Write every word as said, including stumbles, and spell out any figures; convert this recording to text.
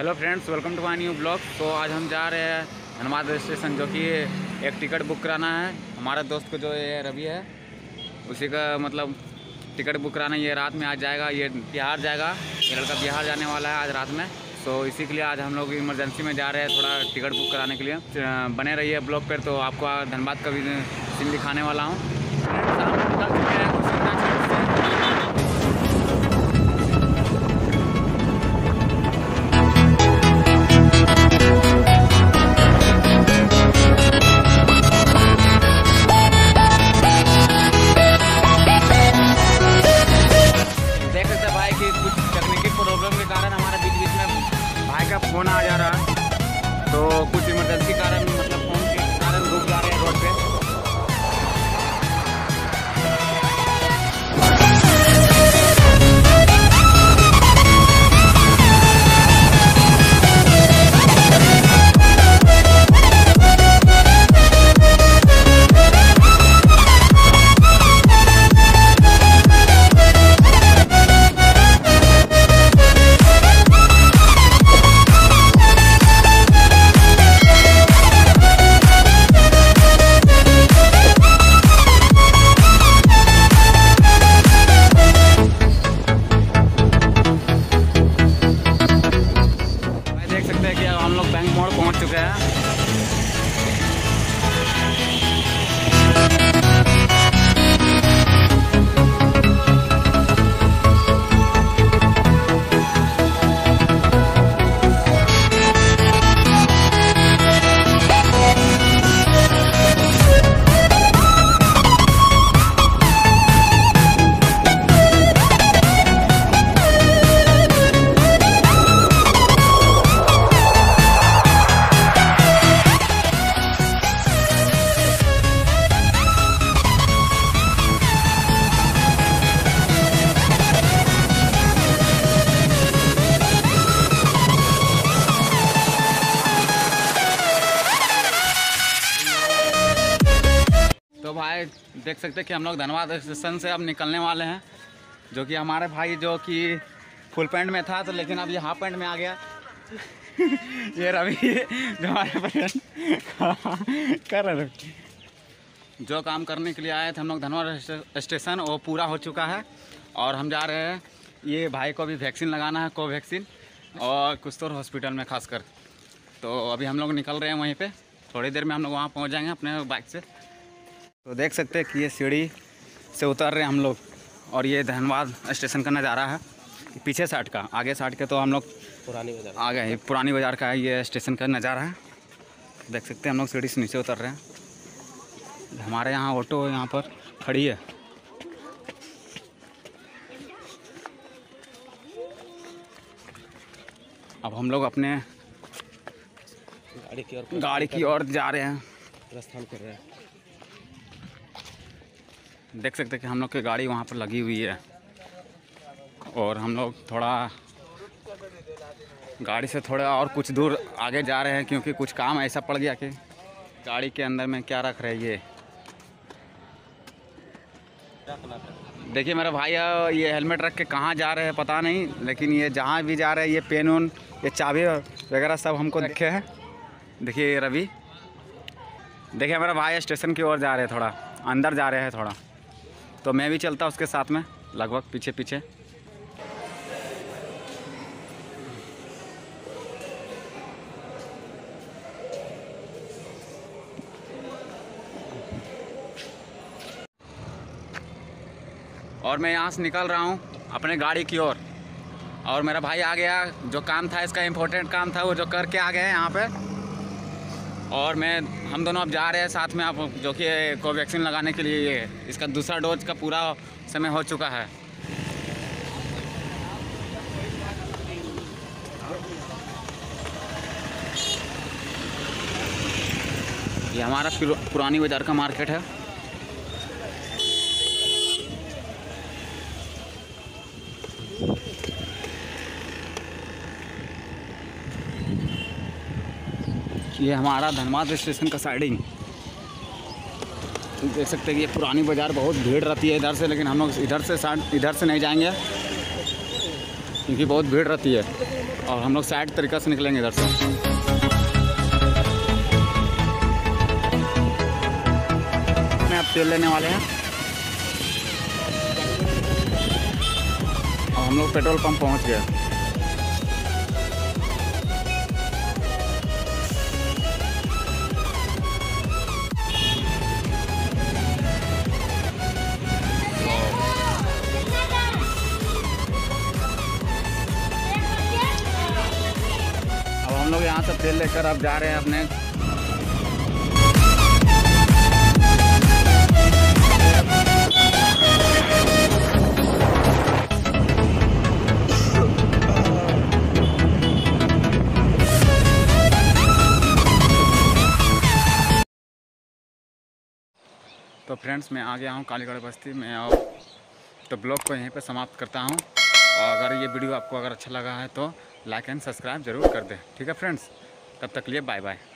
Hello friends, welcome to my new blog. तो आज हम जा रहे हैं धनबाद स्टेशन, जो कि एक टिकट बुक कराना है। हमारा दोस्त को जो ये रवि है उसी का मतलब टिकट बुक कराना। ये रात में आज जाएगा, ये बिहार जाएगा। ये लड़का बिहार जाने वाला है आज रात में। तो इसी के लिए आज हम लोग इमरजेंसी में जा रहे हैं थोड़ा टिकट बुक कराने के लिए। बने रहिए ब्लॉग पर, तो आपको धनबाद का भी सीन दिखाने वाला हूँ। निकल चुके हैं फोन आ जा रहा है, तो कुछ इमरजेंसी कारण मतलब फोन के कारण रुक जा रहे हैं रोड पे। हम लोग बैंक मोड़ पहुंच चुके हैं। तो भाई देख सकते हैं कि हम लोग धनबाद स्टेशन से अब निकलने वाले हैं। जो कि हमारे भाई जो कि फुल पैंट में था, तो लेकिन अब ये हाफ पैंट में आ गया। ये रवि जो हमारे कर रहे जो काम करने के लिए आए थे हम लोग धनबाद स्टेशन, वो पूरा हो चुका है। और हम जा रहे हैं, ये भाई को भी वैक्सीन लगाना है, कोवैक्सीन, और कुछ हॉस्पिटल में खासकर। तो अभी हम लोग निकल रहे हैं वहीं पे। थोड़ी देर में हम लोग वहाँ पहुँच जाएंगे अपने बाइक से। तो देख सकते हैं कि ये सीढ़ी से उतर रहे हैं हम लोग, और ये धनबाद स्टेशन का नज़ारा है पीछे साइड का। आगे साइड के तो हम लोग पुरानी बाजार आ गए, पुरानी बाज़ार का ये स्टेशन का नज़ारा है। देख सकते हैं हम लोग सीढ़ी से नीचे उतर रहे हैं। हमारे यहाँ ऑटो यहाँ पर खड़ी है। अब हम लोग अपने गाड़ी की ओर गाड़ी की ओर जा रहे हैं, प्रस्थान कर रहे हैं। देख सकते हैं कि हम लोग की गाड़ी वहाँ पर लगी हुई है, और हम लोग थोड़ा गाड़ी से थोड़ा और कुछ दूर आगे जा रहे हैं, क्योंकि कुछ काम ऐसा पड़ गया कि गाड़ी के अंदर में क्या रख रहे हैं। ये देखिए मेरा भाई ये हेलमेट रख के कहाँ जा रहे हैं पता नहीं, लेकिन ये जहाँ भी जा रहे हैं ये पेन उन ये चाबी वगैरह सब हमको रखे हैं। देखिए रवि, देखिए मेरा भाई स्टेशन की ओर जा रहे हैं, थोड़ा अंदर जा रहे हैं थोड़ा। तो मैं भी चलता उसके साथ में, लगभग पीछे पीछे। और मैं यहाँ से निकल रहा हूँ अपने गाड़ी की ओर, और मेरा भाई आ गया। जो काम था इसका इम्पोर्टेंट काम था वो जो करके आ गए हैं यहाँ पे। और मैं हम दोनों अब जा रहे हैं साथ में, आप जो कि कोवैक्सीन लगाने के लिए। ये इसका दूसरा डोज का पूरा समय हो चुका है। ये हमारा पुरानी बाज़ार का मार्केट है। ये हमारा धनबाद स्टेशन का साइडिंग देख सकते हैं कि ये पुरानी बाज़ार बहुत भीड़ रहती है इधर से, लेकिन हम लोग इधर से इधर से नहीं जाएंगे। क्योंकि बहुत भीड़ रहती है और हम लोग साइड तरीक़ा से निकलेंगे इधर से। में आप तेल लेने वाले हैं और हम लोग पेट्रोल पंप पहुंच गए। अब हम लोग यहाँ से तेल लेकर अब जा रहे हैं अपने तो फ्रेंड्स मैं आ गया हूँ कालीगढ़ बस्ती में और तो ब्लॉग को यहीं पे समाप्त करता हूँ। और अगर ये वीडियो आपको अगर अच्छा लगा है तो लाइक एंड सब्सक्राइब ज़रूर कर दें। ठीक है फ्रेंड्स, तब तक लिए बाय बाय।